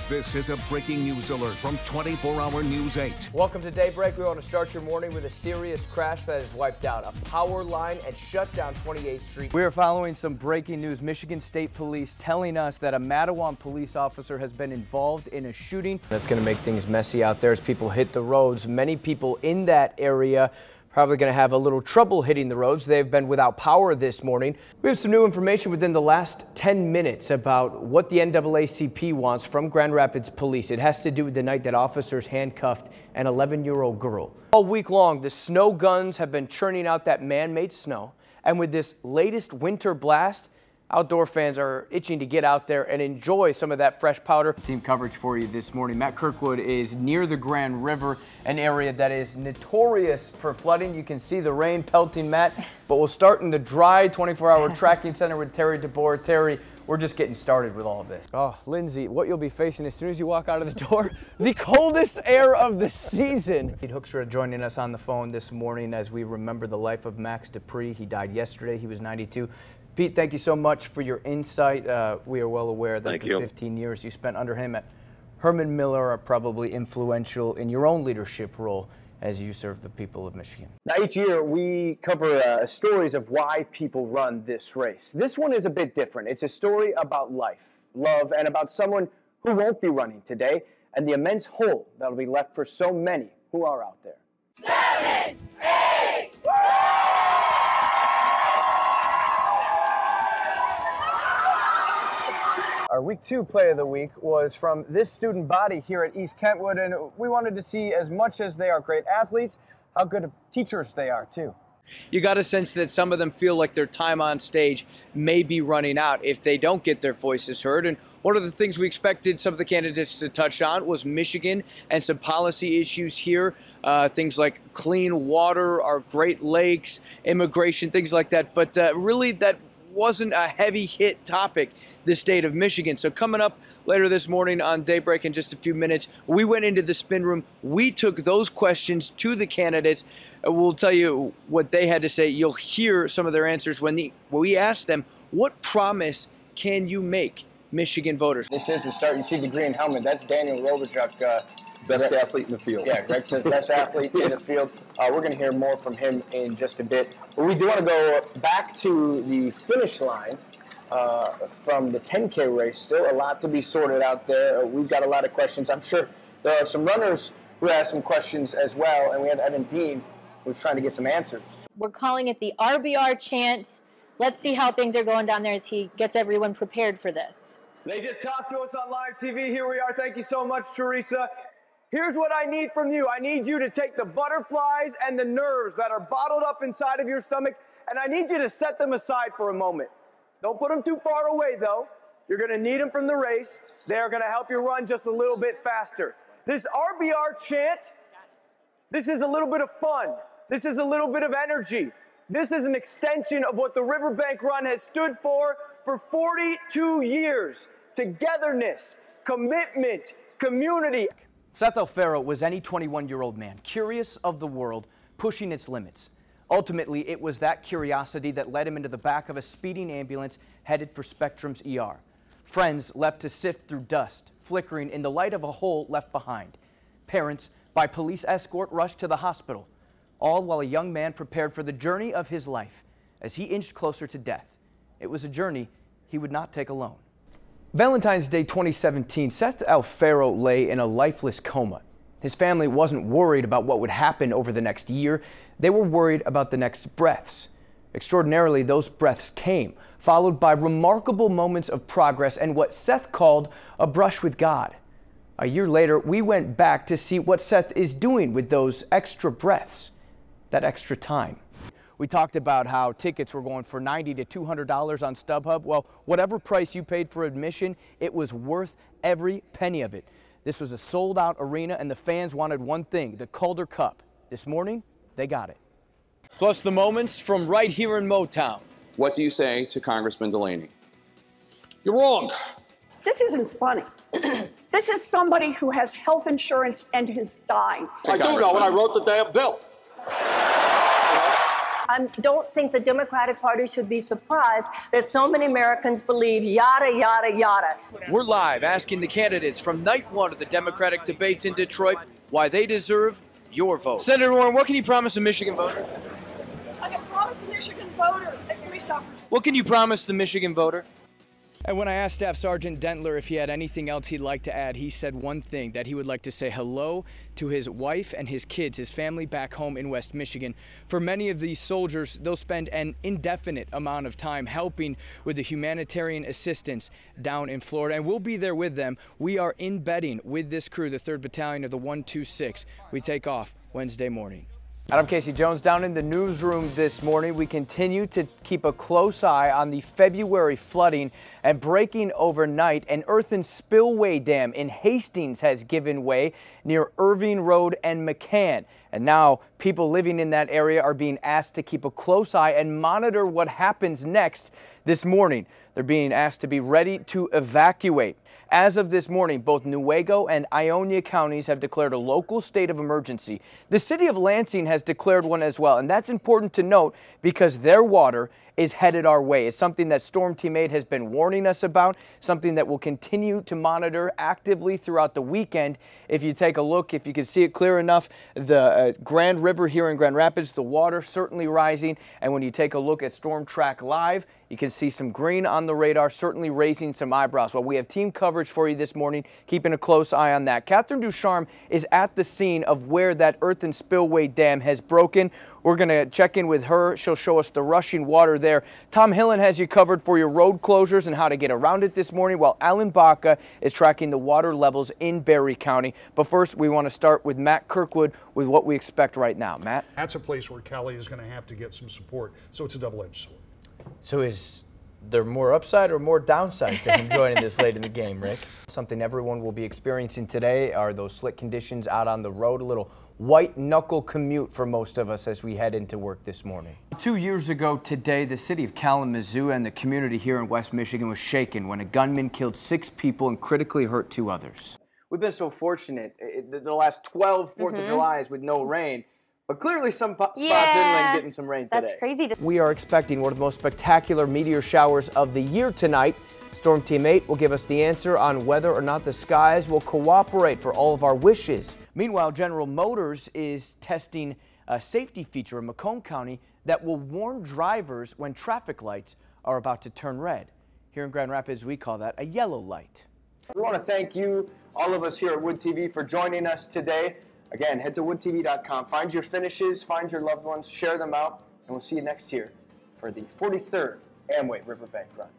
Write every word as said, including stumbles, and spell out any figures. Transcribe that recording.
This is a breaking news alert from twenty-four hour News eight. Welcome to Daybreak. We want to start your morning with a serious crash that has wiped out a power line and shut down twenty-eighth Street. We are following some breaking news. Michigan State Police telling us that a Matawan police officer has been involved in a shooting. That's going to make things messy out there as people hit the roads. Many people in that area probably going to have a little trouble hitting the roads. They've been without power this morning. We have some new information within the last ten minutes about what the N double A C P wants from Grand Rapids Police. It has to do with the night that officers handcuffed an eleven-year-old girl. All week long, the snow guns have been churning out that man-made snow. And with this latest winter blast, outdoor fans are itching to get out there and enjoy some of that fresh powder. Team coverage for you this morning. Matt Kirkwood is near the Grand River, an area that is notorious for flooding. You can see the rain pelting, Matt, but we'll start in the dry twenty-four hour tracking center with Terry DeBoer. Terry, we're just getting started with all of this. Oh, Lindsay, what you'll be facing as soon as you walk out of the door, the coldest air of the season. Pete Hoekstra joining us on the phone this morning as we remember the life of Max Dupree. He died yesterday. He was ninety-two. Pete, thank you so much for your insight. Uh, we are well aware that thank the you. fifteen years you spent under him at Herman Miller are probably influential in your own leadership role as you serve the people of Michigan. Now, each year we cover uh, stories of why people run this race. This one is a bit different. It's a story about life, love, and about someone who won't be running today and the immense hole that'll be left for so many who are out there. Seven, eight, Our week two play of the week was from this student body here at East Kentwood, and we wanted to see, as much as they are great athletes, how good of teachers they are too. You got a sense that some of them feel like their time on stage may be running out if they don't get their voices heard. And one of the things we expected some of the candidates to touch on was Michigan and some policy issues here, uh, things like clean water, our Great Lakes, immigration, things like that. But uh, really that wasn't a heavy hit topic, the state of Michigan. So coming up later this morning on Daybreak in just a few minutes, we went into the spin room. We took those questions to the candidates. We'll tell you what they had to say. You'll hear some of their answers when, the, when we asked them, what promise can you make Michigan voters? This is the start. You see the green helmet. That's Daniel Robichuk. Uh, Best athlete in the field. Yeah, Greg says best athlete in the field. Uh, we're going to hear more from him in just a bit. But we do want to go back to the finish line uh, from the ten K race. Still a lot to be sorted out there. Uh, we've got a lot of questions. I'm sure there are some runners who have some questions as well. And we have Evan Dean who's trying to get some answers. We're calling it the R B R chant. Let's see how things are going down there as he gets everyone prepared for this. They just tossed to us on live T V. Here we are. Thank you so much, Teresa. Here's what I need from you. I need you to take the butterflies and the nerves that are bottled up inside of your stomach, and I need you to set them aside for a moment. Don't put them too far away, though. You're going to need them from the race. They are going to help you run just a little bit faster. This R B R chant, this is a little bit of fun. This is a little bit of energy. This is an extension of what the Riverbank Run has stood for for forty-two years. Togetherness, commitment, community. Seth Alfaro was any twenty-one-year-old man, curious of the world, pushing its limits. Ultimately, it was that curiosity that led him into the back of a speeding ambulance headed for Spectrum's E R. Friends left to sift through dust, flickering in the light of a hole left behind. Parents, by police escort, rushed to the hospital, all while a young man prepared for the journey of his life as he inched closer to death. It was a journey he would not take alone. Valentine's Day twenty seventeen, Seth Alfaro lay in a lifeless coma. His family wasn't worried about what would happen over the next year. They were worried about the next breaths. Extraordinarily, those breaths came, followed by remarkable moments of progress and what Seth called a brush with God. A year later, we went back to see what Seth is doing with those extra breaths, that extra time. We talked about how tickets were going for ninety to two hundred dollars on StubHub. Well, whatever price you paid for admission, it was worth every penny of it. This was a sold-out arena, and the fans wanted one thing, the Calder Cup. This morning, they got it. Plus the moments from right here in Motown. What do you say to Congressman Delaney? You're wrong. This isn't funny. This is somebody who has health insurance and is dying. I do know, and I wrote the damn bill. I don't think the Democratic Party should be surprised that so many Americans believe yada, yada, yada. We're live asking the candidates from night one of the Democratic debates in Detroit why they deserve your vote. Senator Warren, what can you promise a Michigan voter? I can promise a Michigan voter a police officer. What can you promise the Michigan voter? And when I asked Staff Sergeant Dentler if he had anything else he'd like to add, he said one thing, that he would like to say hello to his wife and his kids, his family back home in West Michigan. For many of these soldiers, they'll spend an indefinite amount of time helping with the humanitarian assistance down in Florida, and we'll be there with them. We are in bedding with this crew, the third Battalion of the one two six. We take off Wednesday morning. I'm Casey Jones down in the newsroom this morning. We continue to keep a close eye on the February flooding and breaking overnight. An earthen spillway dam in Hastings has given way near Irving Road and McCann. And now people living in that area are being asked to keep a close eye and monitor what happens next this morning. They're being asked to be ready to evacuate. As of this morning, both Newaygo and Ionia counties have declared a local state of emergency. The city of Lansing has declared one as well, and that's important to note because their water is headed our way. It's something that Storm Team eight has been warning us about, something that we'll continue to monitor actively throughout the weekend. If you take a look, if you can see it clear enough, the uh, Grand River here in Grand Rapids, the water certainly rising. And when you take a look at Storm Track Live, you can see some green on the radar, certainly raising some eyebrows. Well, we have team coverage for you this morning, keeping a close eye on that. Catherine Ducharme is at the scene of where that earthen spillway dam has broken. We're going to check in with her. She'll show us the rushing water there. Tom Hillen has you covered for your road closures and how to get around it this morning, while Alan Baca is tracking the water levels in Berry County. But first, we want to start with Matt Kirkwood with what we expect right now. Matt? That's a place where Kelly is going to have to get some support, so it's a double-edged sword. So is there more upside or more downside to him joining this late in the game, Rick? Something everyone will be experiencing today are those slick conditions out on the road, a little white knuckle commute for most of us as we head into work this morning. Two years ago today, the city of Kalamazoo and the community here in West Michigan was shaken when a gunman killed six people and critically hurt two others. We've been so fortunate the last twelve Fourth mm-hmm. of July's with no rain. But clearly some spots yeah, inland getting some rain today. That's crazy. We are expecting one of the most spectacular meteor showers of the year tonight. Storm Team eight will give us the answer on whether or not the skies will cooperate for all of our wishes. Meanwhile, General Motors is testing a safety feature in Macomb County that will warn drivers when traffic lights are about to turn red. Here in Grand Rapids, we call that a yellow light. We want to thank you, all of us here at Wood T V, for joining us today. Again, head to wood T V dot com, find your finishes, find your loved ones, share them out, and we'll see you next year for the forty-third Amway Riverbank Run.